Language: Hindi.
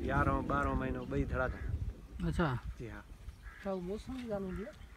11 12 महीनो बई धड़ा था। अच्छा जी हाँ। तो मौसम चालू है